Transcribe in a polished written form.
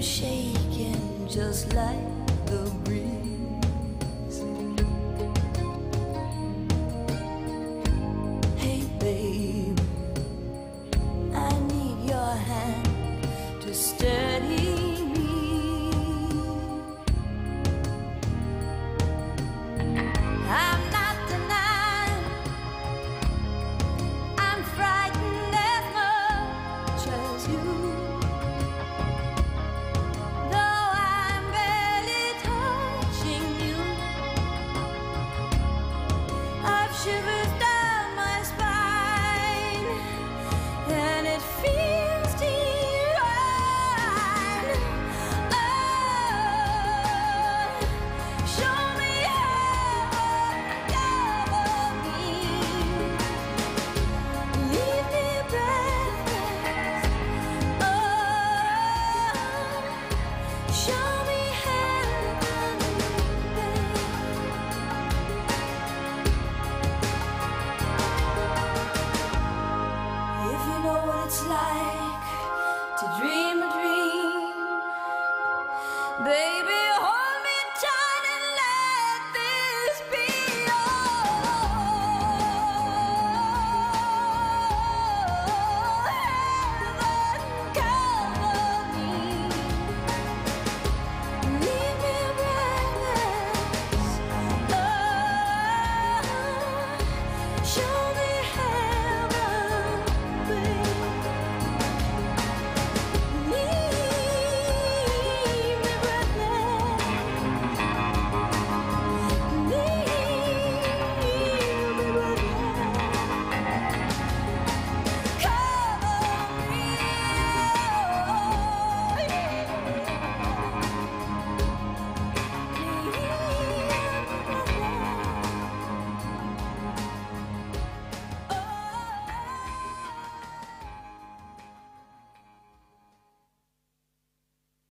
shaking just like the breeze. Hey babe, I need your hand to steady me. I'm not denying I'm frightened as much as you. Shivers down my spine, and it feels divine. Oh, show me how me. Leave me breathless. Oh, show me it's like to dream a dream, baby.